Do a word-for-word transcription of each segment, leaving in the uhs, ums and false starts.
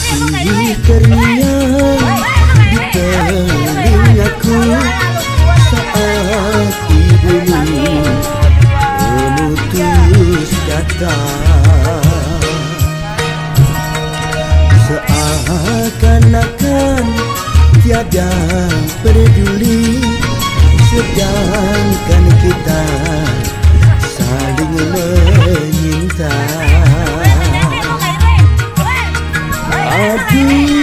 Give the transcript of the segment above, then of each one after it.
Masih terngiang di telingaku saat ibumu memutus kata, seakan-akan tiada peduli, sedangkan kita saling menyinta. Aduh,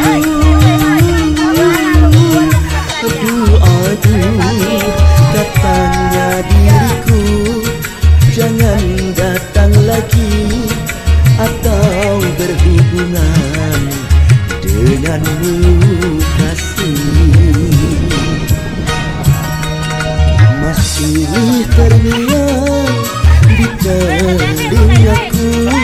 aduh, aduh, katanya diriku jangan datang lagi atau berhubungan denganmu kasih. Masih terngiang di telingaku